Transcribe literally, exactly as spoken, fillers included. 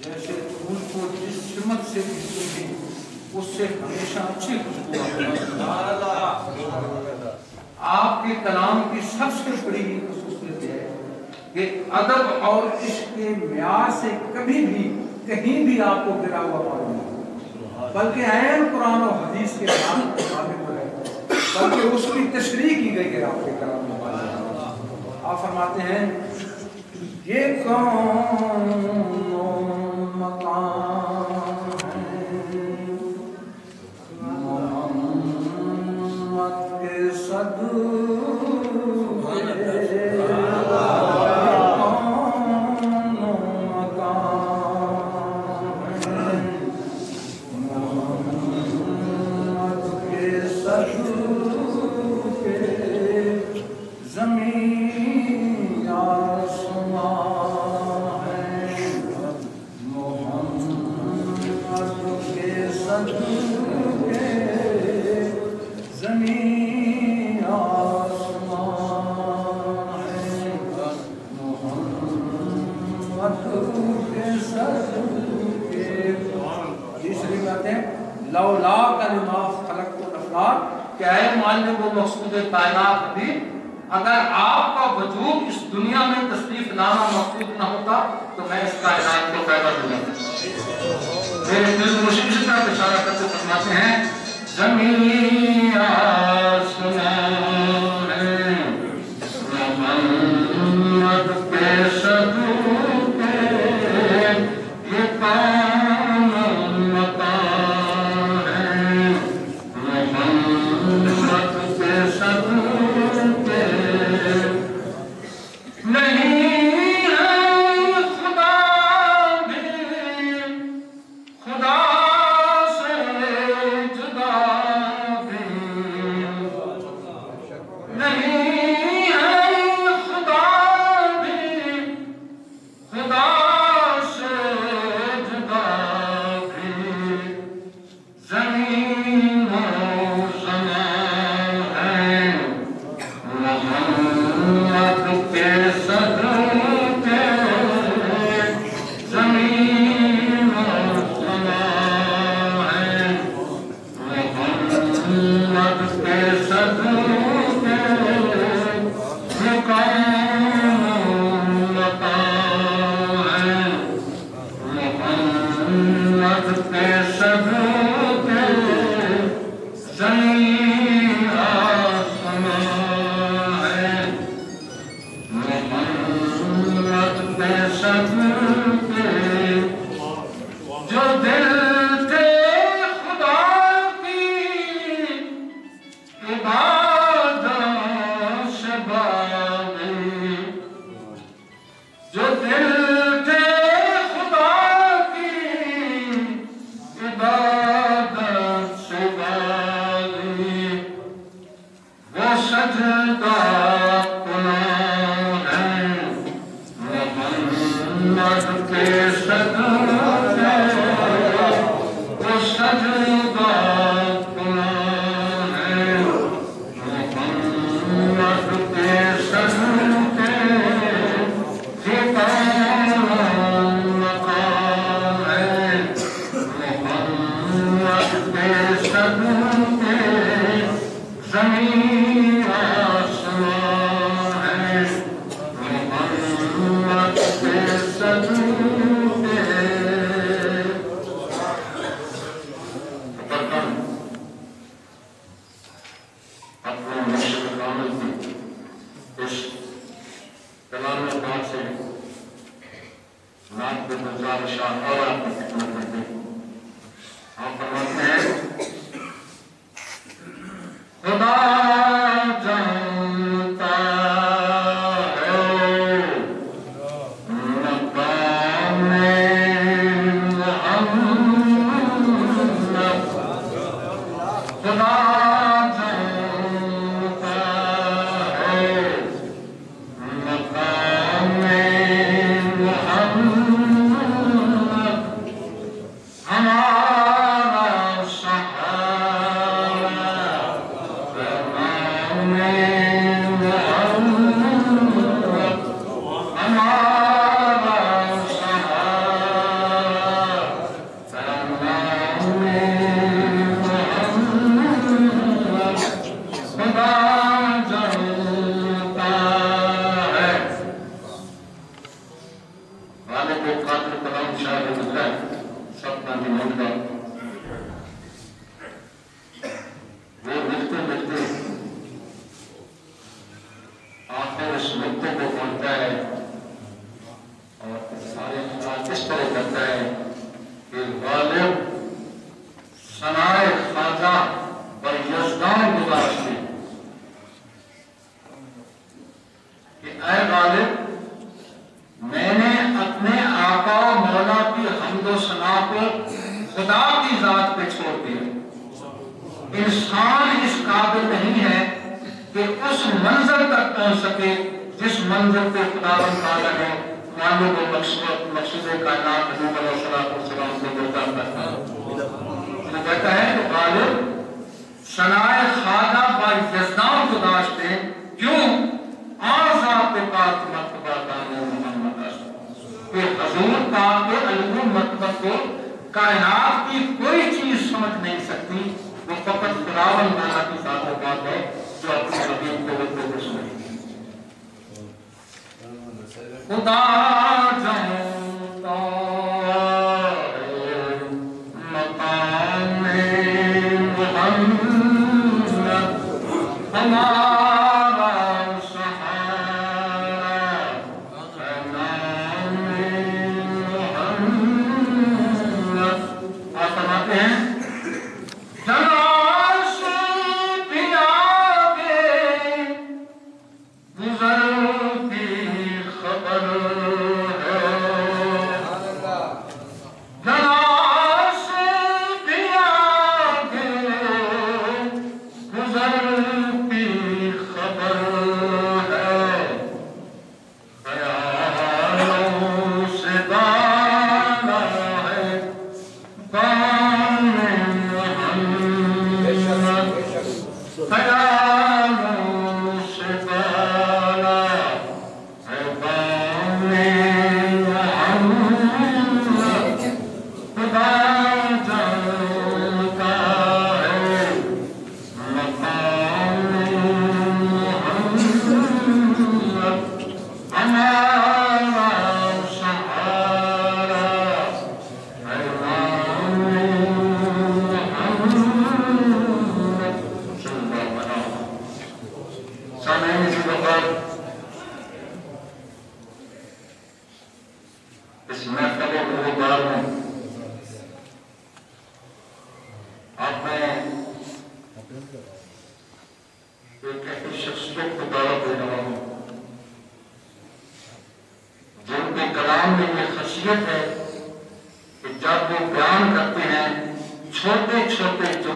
جیسے پھول کو جس سمت سے بھی سوچیں اس سے ہمیشہ اچھی خوشبو آتی ہے۔ آپ کے کلام کی سب سے بڑی خصوصیت ہے کہ ادب اور عشق کے معیار سے کبھی بھی کہیں بھی آپ کو گرا ہوا معلوم نہیں، بلکہ عین قرآن و حدیث کے مطابق ہے، بلکہ اس کی تشریح کی گئی ہے آپ کے کلام میں۔ آپ فرماتے ہیں یہ کون مقام ہے محمد کے صدقے، لولا کلمات خلقت الافلاک، کہ اے معلم و مقصود کائنات بھی، اگر آپ کا وجود اس دنیا میں تشریف لانا مقصود نہ ہوتا تو میں اس کائنات کو پیدا کروں۔ میرے دل مرشد سے طرف اشارہ کرتے فرماتے ہیں زمین آسمان ہے محمد کے صدقے، یہ کون مقام ہے محمد کے صدقے، نہیں ہے خدا بھی خدا سے جدا بھی، نہیں ہے خدا بھی خدا سے جدا بھی، زمین و زمان ہے محمد کے صدقے، زمین و زمان ہے محمد کے صدقے، مقام مقام ہے محمد کے صدقے، زمین آسمان ہے محمد کے صدقے، جو دل تھے خدا کی عبادت سے باغی، جو دل تھے خدا کی عبادت سے باغی، وہ سجدہ کناں ہیں محمد کے صدقے، وہ سجدہ کناں ہیں محمد کے صدقے، یہ کون مقام ہے محمد کے صدقے، زمین آسمان ہے محمد کے صدقے۔ اپنے مرشد کامل کی اس کلام پاک سے نام کے گزار شاہ اور آپ کی خدمت کرتے ہیں۔ آپ فرماتے ہیں خدا جانتا ہے مقام محمد، خدا جانتا ہے مقام محمد، ہمارا سہارا لوگوں کو بولتا ہے اور سارے خطاب اس طرح کرتا ہے کہ غالب ثنائے خواجہ بر یزدان گزاشتے کہ اے غالب میں نے اپنے آقا و مولا کی حمد و ثنا کو خدا کی ذات پہ چھوڑ دیا. انسان اس قابل نہیں ہے کہ اس منزل تک پہنچ سکے جس منزل پہ خداوند تعالیٰ نے معلوم و مقصود مقصود کائنات حضور علیہ السلام کو بتاتا ہے. وہ کہتا ہے کہ غالب ثنائے خواجہ با یزدان گزاشتے کیوں آزاد پہ پاک مرتبہ دانے محمد است کہ حضور پاک کے علم مرتبہ کو کائنات کی کوئی چیز سمجھ نہیں سکتی. وہ فقط خداوند تعالیٰ کی ذات و بات ہے جو اپنے حبیب کو وہ کو سمجھتی. خدا جانتا مقام محمد ہمارا سہارا نام محمد. آپ فرماتے ہیں جناش پیا کے گزرتی خبر ہے. جناش پیا کے گزرتی خبر ہے. خیالوں سے بالا ہے بام خیالوں سے بالا ہے بام محمد. خدا جانتا ہے مقام محمد ہمارا سہارا ہے بام محمد. سامعین اسی وقت اس محفل روزگار میں آپ میں ایک ایسی شخصیت کو دعوت دے رہا ہوں جن کے کلام میں یہ خاصیت ہے کہ جب وہ بیان کرتے ہیں چھوٹے چھوٹے جو